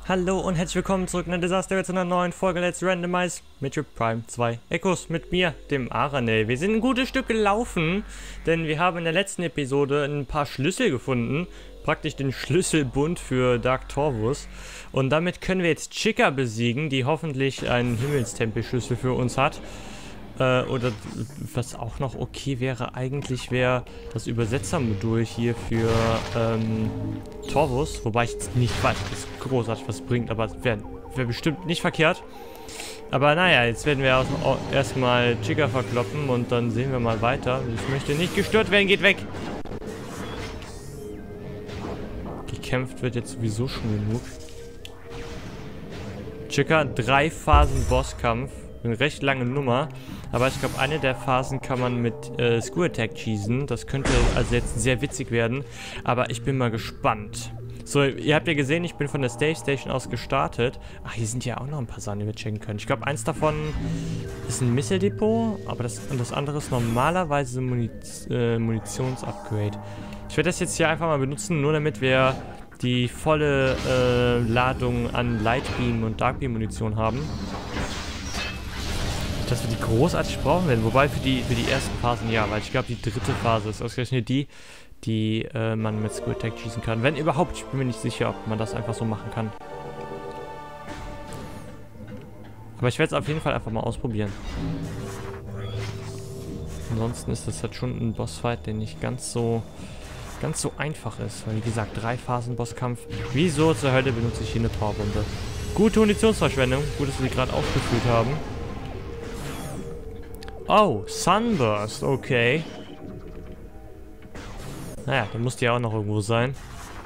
Hallo und herzlich willkommen zurück in der Disaster zu einer neuen Folge Let's Randomize Metroid Prime 2 Echos mit mir, dem Aranel. Wir sind ein gutes Stück gelaufen, denn wir haben in der letzten Episode ein paar Schlüssel gefunden, praktisch den Schlüsselbund für Dark Torvus. Und damit können wir jetzt Chica besiegen, die hoffentlich einen Himmelstempelschlüssel für uns hat. Oder was auch noch okay wäre, eigentlich wäre das Übersetzermodul hier für Torvus, wobei ich jetzt nicht weiß, ob es großartig was bringt, aber es wäre bestimmt nicht verkehrt. Aber naja, jetzt werden wir erstmal Chica verkloppen und dann sehen wir mal weiter. Ich möchte nicht gestört werden, geht weg! Gekämpft wird jetzt sowieso schon genug. Chica, 3 Phasen Bosskampf. Eine recht lange Nummer, aber ich glaube, eine der Phasen kann man mit Screw Attack schießen. Das könnte also jetzt sehr witzig werden, aber ich bin mal gespannt. So, ihr habt ja gesehen, ich bin von der Stage Station aus gestartet. Ach, hier sind ja auch noch ein paar Sachen, die wir checken können. Ich glaube, eins davon ist ein Missile Depot, aber das andere ist normalerweise Munitionsupgrade. Ich werde das jetzt hier einfach mal benutzen, nur damit wir die volle Ladung an Lightbeam und Darkbeam Munition haben. Dass wir die großartig brauchen werden, wobei für die ersten Phasen ja, weil ich glaube, die dritte Phase ist ausgerechnet die man mit Screw Attack schießen kann. Wenn überhaupt, ich bin mir nicht sicher, ob man das einfach so machen kann. Aber ich werde es auf jeden Fall einfach mal ausprobieren. Ansonsten ist das halt schon ein Bossfight, der nicht ganz so einfach ist. Weil wie gesagt, 3 Phasen Bosskampf. Wieso zur Hölle benutze ich hier eine Powerbombe? Gute Munitionsverschwendung. Gut, dass wir die gerade aufgefüllt haben. Oh, Sunburst, okay. Naja, der muss ja auch noch irgendwo sein.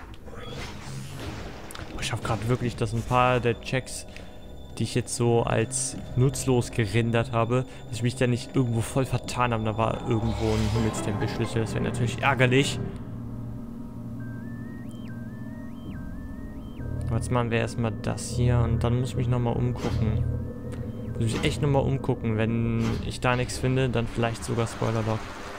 Ich hoffe gerade wirklich, dass ein paar der Checks, die ich jetzt so als nutzlos gerendert habe, dass ich mich da nicht irgendwo voll vertan habe. Da war irgendwo ein Himmelstempelschlüssel. Das wäre natürlich ärgerlich. Aber jetzt machen wir erstmal das hier und dann muss ich mich nochmal umgucken. Muss ich echt nochmal umgucken. Wenn ich da nichts finde, dann vielleicht sogar Spoiler-Log.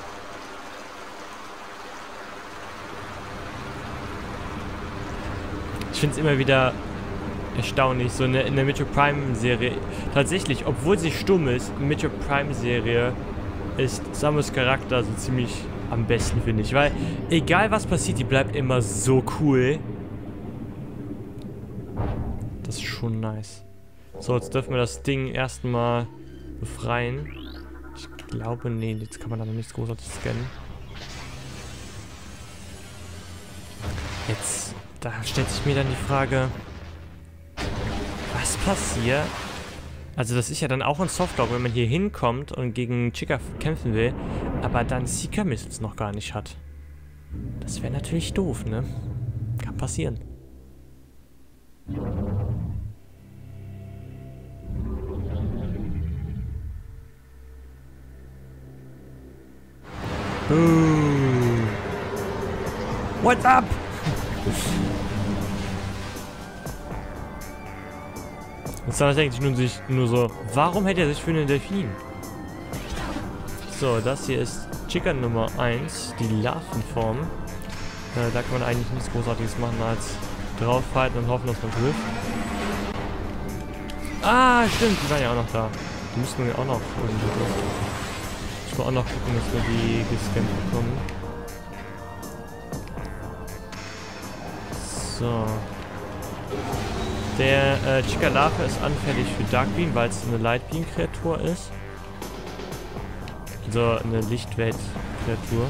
Ich finde es immer wieder erstaunlich, so in der Metroid Prime-Serie. Tatsächlich, obwohl sie stumm ist, in der Metroid Prime-Serie ist Samus Charakter so ziemlich am besten, finde ich. Weil, egal was passiert, die bleibt immer so cool. Das ist schon nice. So, jetzt dürfen wir das Ding erstmal befreien. Ich glaube, nee, jetzt kann man da noch nichts großartig scannen. Jetzt, da stellt sich mir dann die Frage, was passiert? Also das ist ja dann auch ein Softlock, wenn man hier hinkommt und gegen Chica kämpfen will, aber dann Seeker Missiles noch gar nicht hat. Das wäre natürlich doof, ne? Kann passieren. What's up? Jetzt denkt sich nur so, warum hält er sich für einen Delfin? So, das hier ist Chica Nummer 1, die Larvenform. Da kann man eigentlich nichts Großartiges machen als draufhalten und hoffen, dass man trifft. Ah, stimmt, die waren ja auch noch da. Die müssten wir auch noch irgendwie. Ich muss auch noch gucken, dass wir die gescannt bekommen. So. Der Chica Larve ist anfällig für Darkbeam, weil es eine Lightbeam-Kreatur ist. Also eine Lichtwelt-Kreatur.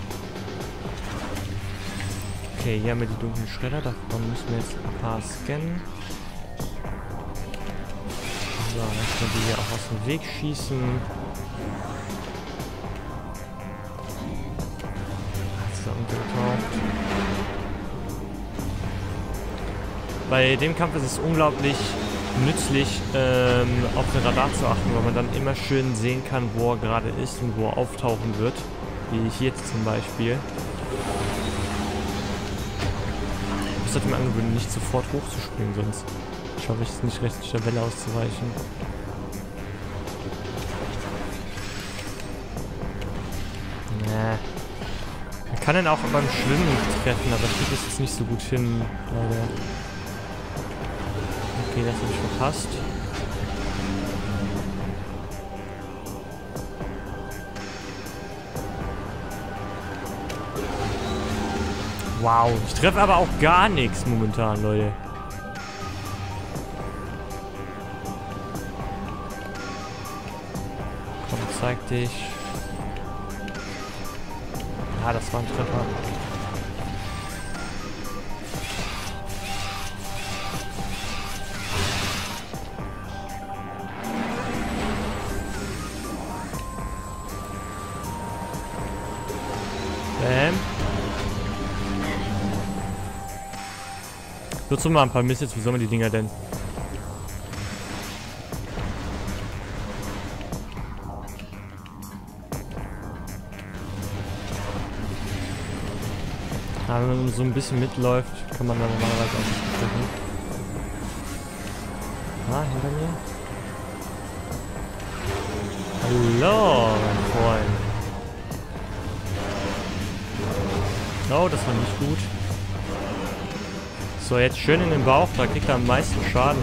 Okay, hier haben wir die dunklen Schredder. Davon müssen wir jetzt ein paar scannen. So, dann können wir die hier auch aus dem Weg schießen. Bei dem Kampf ist es unglaublich nützlich, auf den Radar zu achten, weil man dann immer schön sehen kann, wo er gerade ist und wo er auftauchen wird. Wie hier jetzt zum Beispiel. Ich sollte mir angewöhnen, nicht sofort hochzuspringen, sonst schaffe ich es nicht recht, der Welle auszuweichen. Nee. Man kann ihn auch beim Schwimmen treffen, aber ich kriege es jetzt nicht so gut hin, leider. Okay, das habe ich verpasst. Wow, ich treffe aber auch gar nichts momentan, Leute. Komm, zeig dich. Ja, das war ein Treffer. Bam. Nutze mal ein paar Missiles, wie soll man die Dinger denn? Ja, wenn man so ein bisschen mitläuft, kann man da normalerweise auch nicht treffen. Ah, hinter mir. Hallo, mein Freund. Oh, das war nicht gut. So, jetzt schön in den Bauch, da kriegt er am meisten Schaden.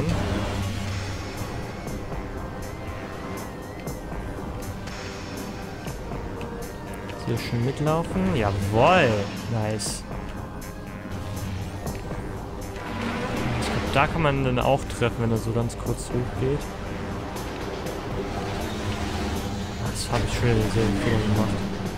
Hier schön mitlaufen. Jawohl. Nice. Ich glaube, da kann man dann auch treffen, wenn er so ganz kurz hoch geht. Das habe ich schon sehr viel gemacht.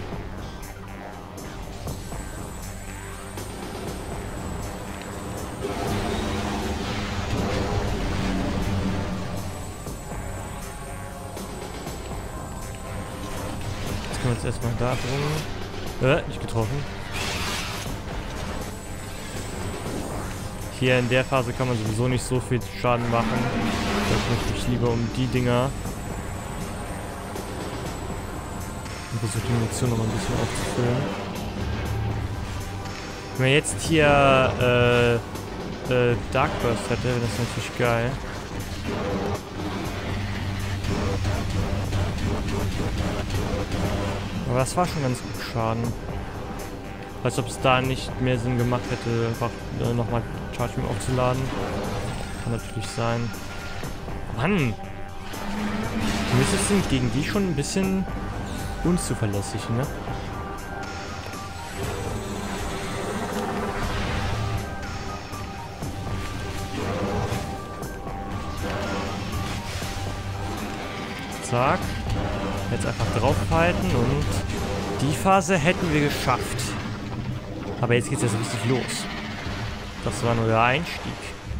Jetzt erstmal da drin. Nicht getroffen. Hier in der Phase kann man sowieso nicht so viel Schaden machen. Da möchte ich lieber um die Dinger. Und versuche die Munition noch mal ein bisschen aufzufüllen. Wenn man jetzt hier Dark Burst hätte, wäre das natürlich geil. Aber das war schon ganz gut Schaden. Als ob es da nicht mehr Sinn gemacht hätte, einfach nochmal Charge Beam aufzuladen. Kann natürlich sein. Mann! Die Missiles sind gegen die schon ein bisschen unzuverlässig, ne? Zack. Jetzt einfach draufhalten und die Phase hätten wir geschafft. Aber jetzt geht es jetzt richtig los. Das war nur der Einstieg.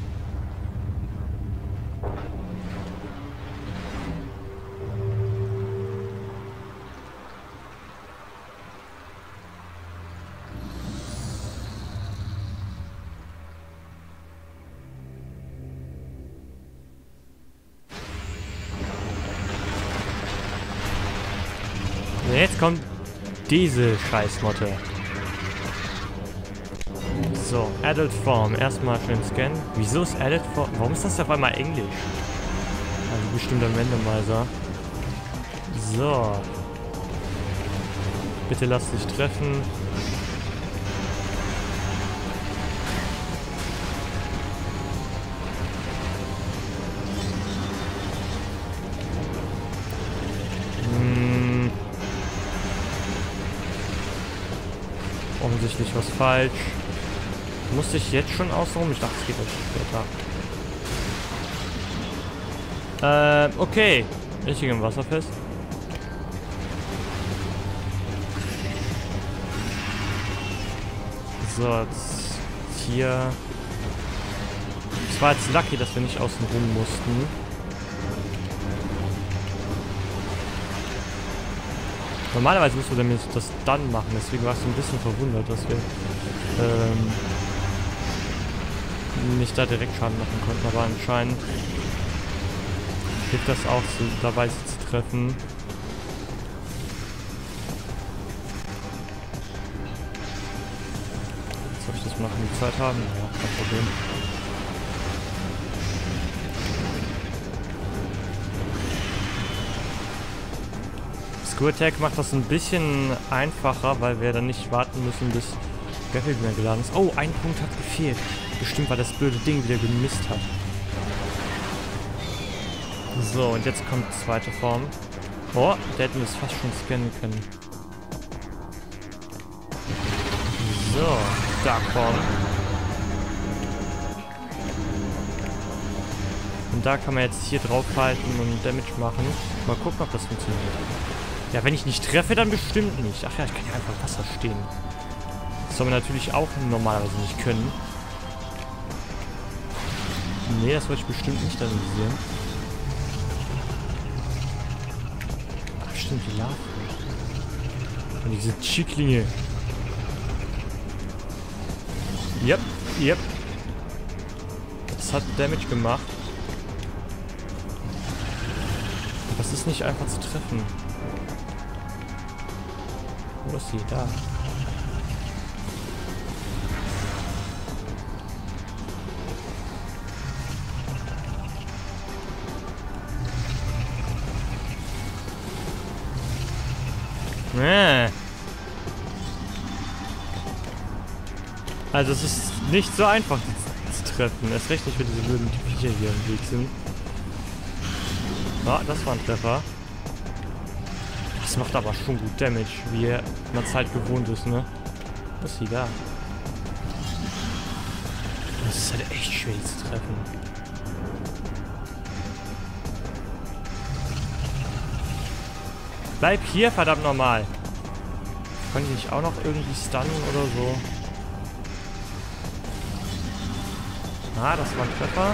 Jetzt kommt diese Scheißmotte. So, Adult Form. Erstmal schön scannen. Wieso ist Adult Form? Warum ist das auf einmal Englisch? Also bestimmt am Randomizer. So. Bitte lass dich treffen. Offensichtlich was falsch. Musste ich jetzt schon ausruhen? Ich dachte, es geht euch später. Okay. Richtig im Wasser fest. So, jetzt hier. Es war jetzt lucky, dass wir nicht außen rum mussten. Normalerweise müssen wir damit das dann machen, deswegen war ich so ein bisschen verwundert, dass wir nicht da direkt Schaden machen konnten, aber anscheinend hilft das auch, so dabei sie zu treffen. Jetzt soll ich das machen, die Zeit haben? Ja, kein Problem. Screw Attack macht das ein bisschen einfacher, weil wir dann nicht warten müssen, bis Battleground geladen ist. Oh, ein Punkt hat gefehlt. Bestimmt, weil das blöde Ding wieder gemisst hat. So, und jetzt kommt die zweite Form. Oh, der hätten wir es fast schon scannen können. So, Dark Form. Und da kann man jetzt hier draufhalten und Damage machen. Mal gucken, ob das funktioniert. Ja, wenn ich nicht treffe, dann bestimmt nicht. Ach ja, ich kann ja einfach Wasser stehen. Das soll man natürlich auch normalerweise nicht können. Nee, das wollte ich bestimmt nicht analysieren. Ach, stimmt, die Larven. Und diese Schicklinge. Yep, yep. Das hat Damage gemacht. Das ist nicht einfach zu treffen. Wo ist sie? Da. Also es ist nicht so einfach, die zu treffen. Erst recht nicht, wenn diese blöden Viecher hier im Weg sind. Ah, das war ein Treffer. Das macht aber schon gut Damage, wie er in der Zeit gewohnt ist, ne? Was ist sie da? Das ist halt echt schwer, die zu treffen. Bleib hier, verdammt normal. Kann ich nicht auch noch irgendwie stunnen oder so? Ah, das war ein Treffer.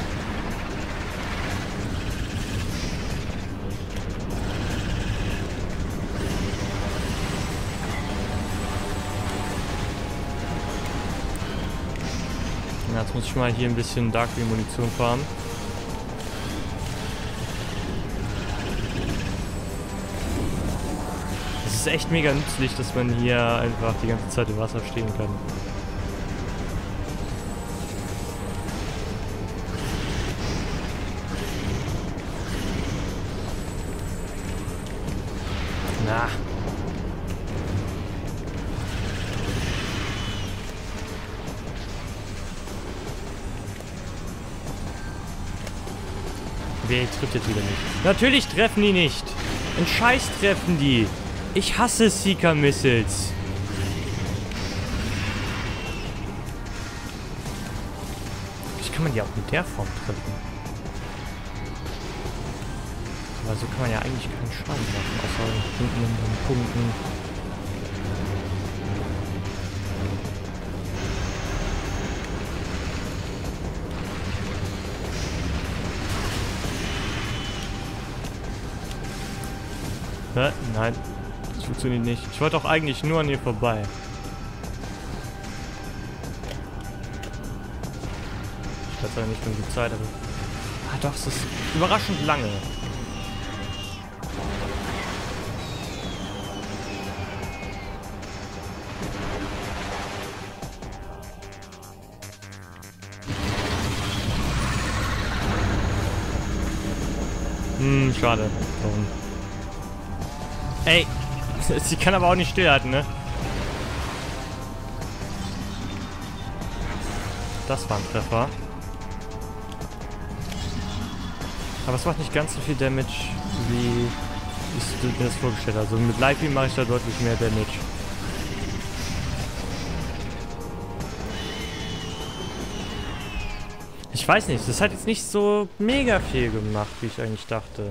Ja, jetzt muss ich mal hier ein bisschen Dark Beam Munition farmen. Es ist echt mega nützlich, dass man hier einfach die ganze Zeit im Wasser stehen kann. Na. Wer trifft jetzt wieder nicht? Natürlich treffen die nicht. Ein Scheiß treffen die. Ich hasse Seeker Missiles. Wie kann man die auch mit der Form treffen? Aber so kann man ja eigentlich keinen Schaden machen, außer hinten in den Punkten. Nein, das funktioniert nicht. Ich wollte doch eigentlich nur an ihr vorbei. Ich weiß ja nicht, wie viel Zeit habe. Ah doch, es ist überraschend lange. Schade. Warum? Ey, sie kann aber auch nicht stillhalten, ne? Das war ein Treffer. Aber es macht nicht ganz so viel Damage, wie ich mir das vorgestellt habe. Also mit Light Beam mache ich da deutlich mehr Damage. Ich weiß nicht, das hat jetzt nicht so mega viel gemacht, wie ich eigentlich dachte.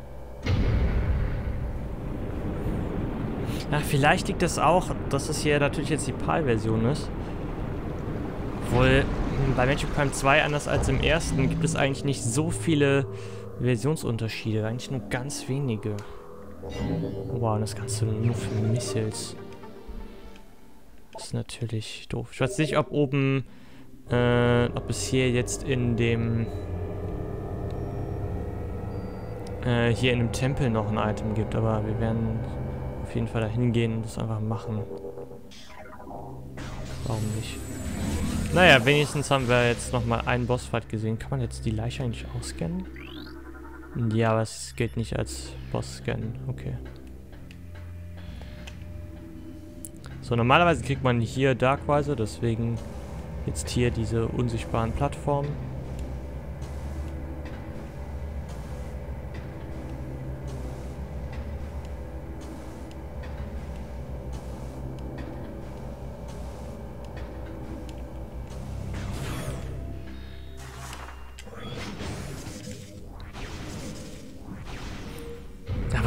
Ja, vielleicht liegt das auch, dass es hier natürlich jetzt die PAL-Version ist. Obwohl, bei Metroid Prime 2, anders als im ersten, gibt es eigentlich nicht so viele Versionsunterschiede. Eigentlich nur ganz wenige. Wow, und das Ganze nur für Missiles. Das ist natürlich doof. Ich weiß nicht, ob oben, ob es hier jetzt in dem, hier in dem Tempel noch ein Item gibt, aber wir werden auf jeden Fall da hingehen und das einfach machen. Warum nicht? Naja, wenigstens haben wir jetzt nochmal einen Bossfight gesehen. Kann man jetzt die Leiche eigentlich ausscannen? Ja, aber es gilt nicht als Boss-Scan. Okay. So, normalerweise kriegt man hier Darkvisor, deswegen jetzt hier diese unsichtbaren Plattformen.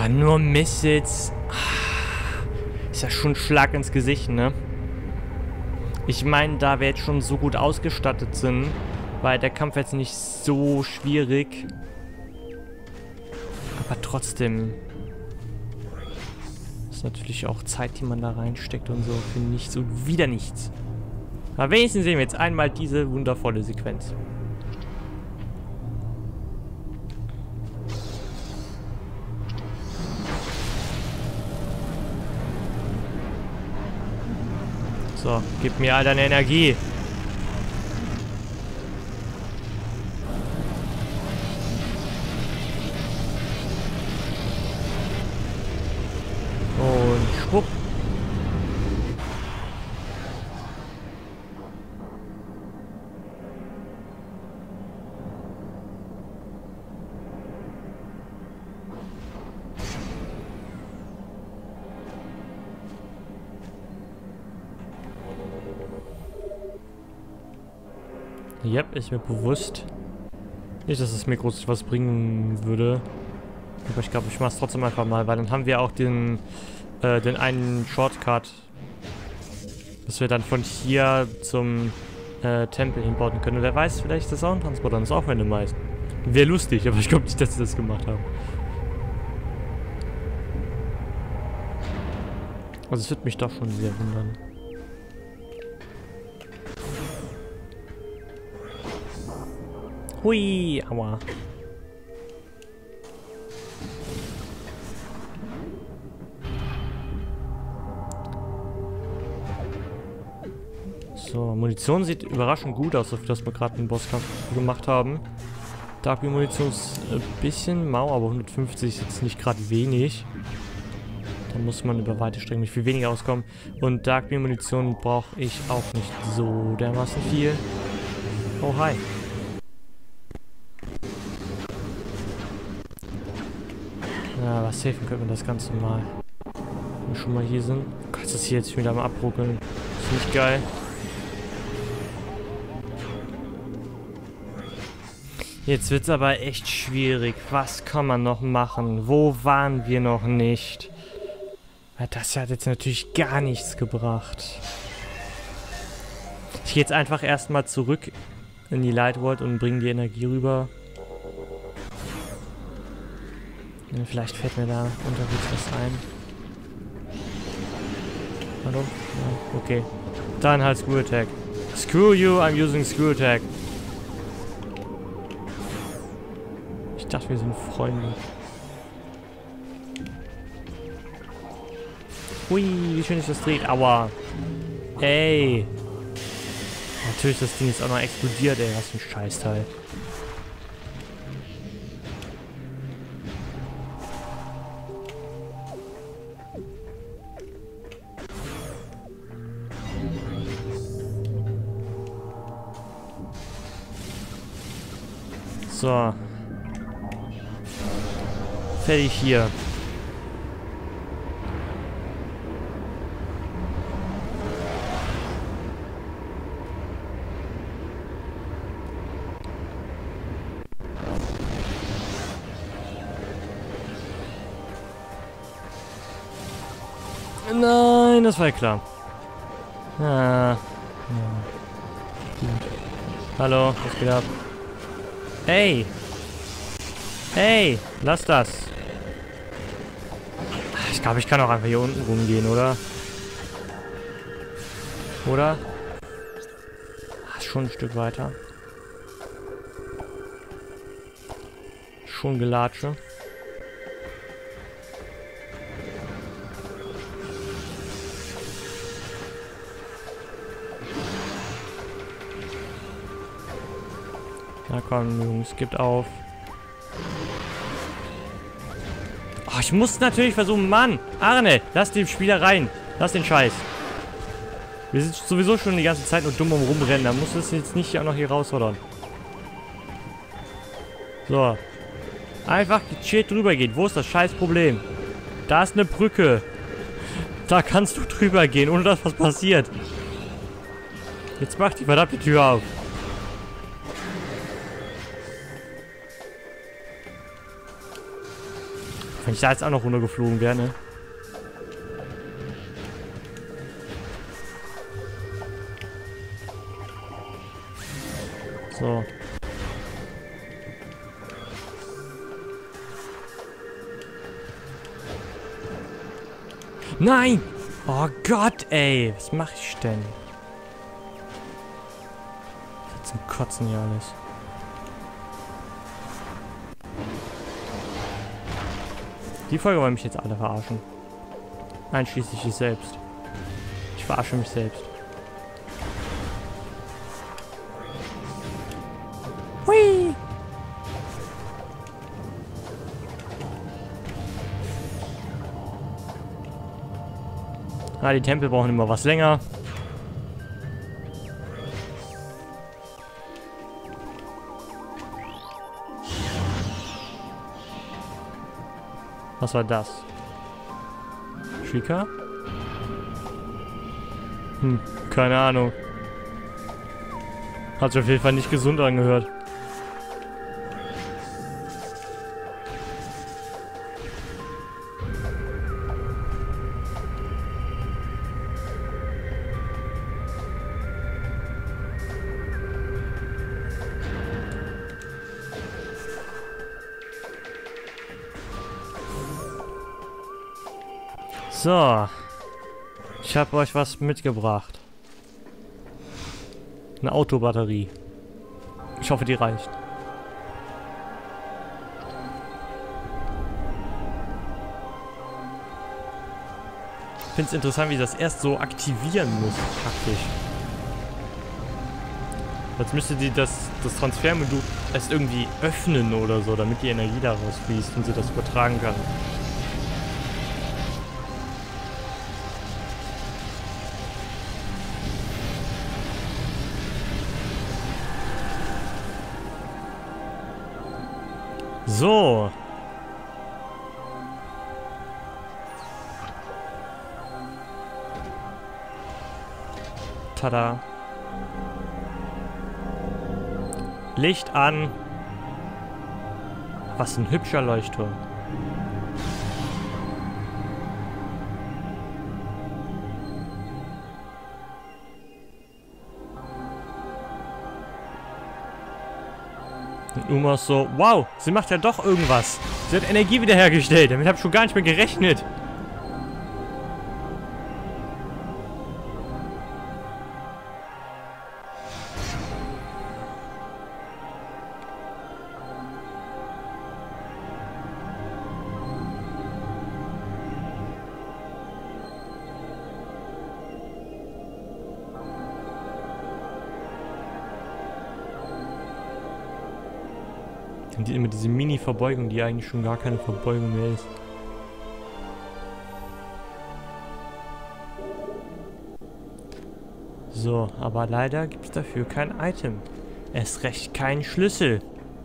Aber nur Missiles. Ist ja schon ein Schlag ins Gesicht, ne? Ich meine, da wir jetzt schon so gut ausgestattet sind, war der Kampf jetzt nicht so schwierig. Aber trotzdem ist natürlich auch Zeit, die man da reinsteckt und so für nichts und wieder nichts. Aber wenigstens sehen wir jetzt einmal diese wundervolle Sequenz. So, gib mir all deine Energie. Und schwupp. Yep, ist mir bewusst. Nicht, dass es mir groß was bringen würde. Aber ich glaube, ich mache es trotzdem einfach mal, weil dann haben wir auch den einen Shortcut, dass wir dann von hier zum Tempel hinbauen können. Und wer weiß, vielleicht ist das auch ein Transporter, das ist auch randomized. Wäre lustig, aber ich glaube nicht, dass sie das gemacht haben. Also es würde mich doch schon sehr wundern. Hui, aua. So, Munition sieht überraschend gut aus, dafür, dass wir gerade einen Bosskampf gemacht haben. Darkbeam Munition ist ein bisschen mau, aber 150 ist jetzt nicht gerade wenig. Da muss man über weite Strecken mit viel weniger auskommen. Und Darkbeam Munition brauche ich auch nicht so dermaßen viel. Oh, hi. Ja, was safen können wir das Ganze mal. Wenn wir schon mal hier sind. Gott, ist das hier jetzt wieder am Abruckeln. Ist nicht geil. Jetzt wird's aber echt schwierig. Was kann man noch machen? Wo waren wir noch nicht? Weil das hat jetzt natürlich gar nichts gebracht. Ich gehe jetzt einfach erstmal zurück in die Light World und bringe die Energie rüber. Vielleicht fällt mir da unterwegs was ein. Hallo? Ja, okay. Dann halt Screw Attack. Screw you, I'm using Screw Attack. Ich dachte, wir sind Freunde. Hui, wie schön ist das dreht. Aua. Ey. Natürlich, das Ding ist auch noch explodiert, ey. Was für ein Scheißteil. So. Fertig hier. Nein, das war ja klar. Ah. Ja. Gut. Hallo, was geht ab? Hey! Hey! Lass das! Ich glaube, ich kann auch einfach hier unten rumgehen, oder? Oder? Ach, schon ein Stück weiter. Schon Gelatsche. Na komm, Jungs, gibt auf. Oh, ich muss natürlich versuchen, Mann! Arne, lass die Spieler rein. Lass den Scheiß. Wir sind sowieso schon die ganze Zeit nur dumm rumrennen. Da musst du es jetzt nicht auch noch hier rausfordern. So. Einfach gechillt drüber gehen. Wo ist das scheiß Problem? Da ist eine Brücke. Da kannst du drüber gehen, ohne dass was passiert. Jetzt mach die verdammte Tür auf. Wenn ich da jetzt auch noch runtergeflogen wäre, ne? So. Nein! Oh Gott, ey! Was mache ich denn? Das ist zum Kotzen hier alles. Die Folge wollen mich jetzt alle verarschen. Einschließlich ich selbst. Ich verarsche mich selbst. Hui! Ah, die Tempel brauchen immer was länger. Was war das? Shrika? Keine Ahnung. Hat sich auf jeden Fall nicht gesund angehört. So. Ich habe euch was mitgebracht. Eine Autobatterie. Ich hoffe, die reicht. Ich finde es interessant, wie das erst so aktivieren muss, praktisch. Jetzt müsste die das Transfermodul erst irgendwie öffnen oder so, damit die Energie daraus fließt und sie das übertragen kann. So. Tada. Licht an. Was ein hübscher Leuchtturm. Und Uma ist so, wow, sie macht ja doch irgendwas. Sie hat Energie wiederhergestellt. Damit habe ich schon gar nicht mehr gerechnet. Und immer diese Mini-Verbeugung, die eigentlich schon gar keine Verbeugung mehr ist. So, aber leider gibt es dafür kein Item. Erst recht kein Schlüssel.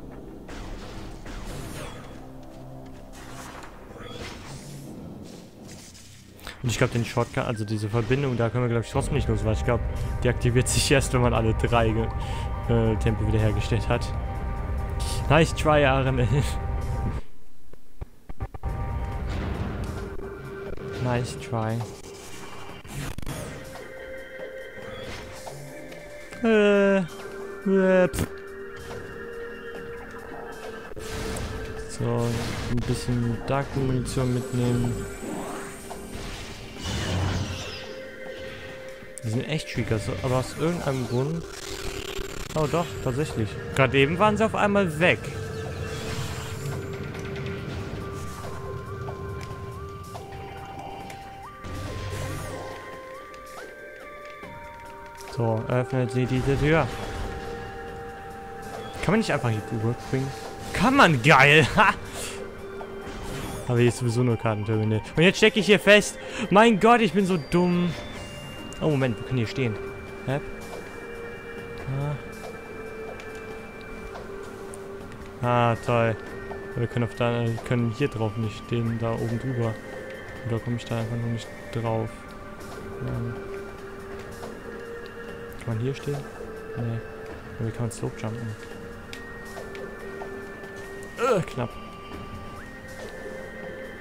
Und ich glaube, den Shotgun, also diese Verbindung, da können wir, glaube ich, trotzdem nicht los, weil ich glaube, die aktiviert sich erst, wenn man alle 3 Tempel wiederhergestellt hat. Nice try, RML. Nice try. So, ein bisschen Dark-Munition mitnehmen. Die sind echt Shrieker, aber aus irgendeinem Grund... Oh doch, tatsächlich. Gerade eben waren sie auf einmal weg. So, öffnet sie diese Tür. Kann man nicht einfach hier rüberbringen? Kann man, geil! Ha! Aber hier ist sowieso nur Kartenterminal. Und jetzt stecke ich hier fest. Mein Gott, ich bin so dumm. Oh, Moment, wir können hier stehen. Hä? Ah, toll. Wir können können hier drauf nicht stehen, da oben drüber. Oder komme ich da einfach nur nicht drauf? Kann man hier stehen? Nee. Oder kann man Slope jumpen? Knapp.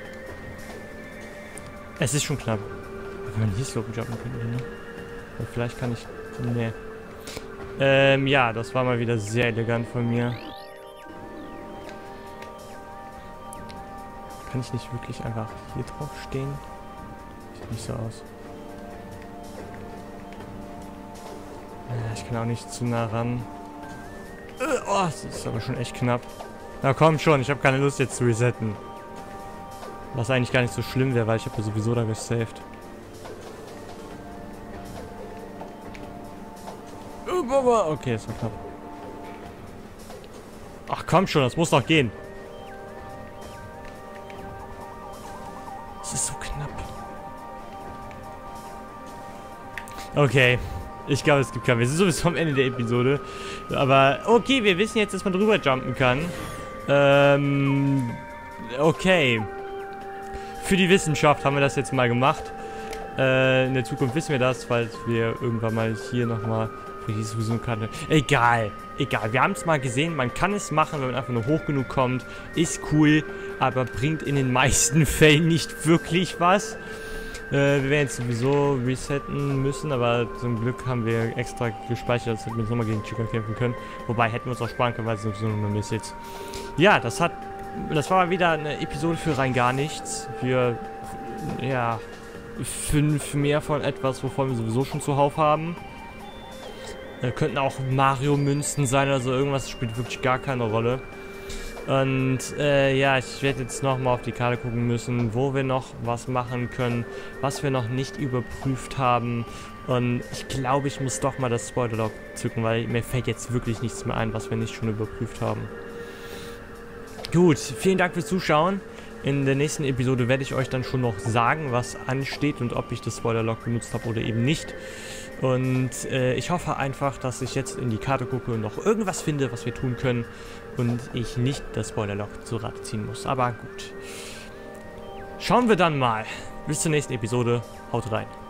Es ist schon knapp. Wenn man hier Slope jumpen könnte, ne? Und vielleicht kann ich... Ne. Ja, das war mal wieder sehr elegant von mir. Kann ich nicht wirklich einfach hier drauf stehen? Sieht nicht so aus. Ich kann auch nicht zu nah ran. Oh, das ist aber schon echt knapp. Na komm schon, ich habe keine Lust jetzt zu resetten. Was eigentlich gar nicht so schlimm wäre, weil ich habe ja sowieso da gesaved. Okay, das war knapp. Ach komm schon, das muss doch gehen. Das ist so knapp. Okay. Ich glaube, es gibt keinen. Wir sind sowieso am Ende der Episode. Aber okay, wir wissen jetzt, dass man drüber jumpen kann. Okay. Für die Wissenschaft haben wir das jetzt mal gemacht. In der Zukunft wissen wir das, falls wir irgendwann mal hier nochmal... Hier ist sowieso eine Karte. Egal. Egal. Wir haben es mal gesehen. Man kann es machen, wenn man einfach nur hoch genug kommt. Ist cool, aber bringt in den meisten Fällen nicht wirklich was. Wir werden jetzt sowieso resetten müssen, aber zum Glück haben wir extra gespeichert, dass wir uns nochmal gegen Chica kämpfen können. Wobei hätten wir uns auch sparen können, weil es sowieso nur Mist jetzt. Ja, das war mal wieder eine Episode für rein gar nichts. Für, ja, 5 mehr von etwas, wovon wir sowieso schon zuhauf haben. Könnten auch Mario-Münzen sein, also irgendwas spielt wirklich gar keine Rolle. Und ja, ich werde jetzt nochmal auf die Karte gucken müssen, wo wir noch was machen können, was wir noch nicht überprüft haben. Und ich glaube, ich muss doch mal das Spoiler-Log zücken, weil mir fällt jetzt wirklich nichts mehr ein, was wir nicht schon überprüft haben. Gut, vielen Dank fürs Zuschauen. In der nächsten Episode werde ich euch dann schon noch sagen, was ansteht und ob ich das Spoiler-Log benutzt habe oder eben nicht. Und ich hoffe einfach, dass ich jetzt in die Karte gucke und noch irgendwas finde, was wir tun können und ich nicht das Spoiler-Log zu Rate ziehen muss. Aber gut. Schauen wir dann mal. Bis zur nächsten Episode. Haut rein.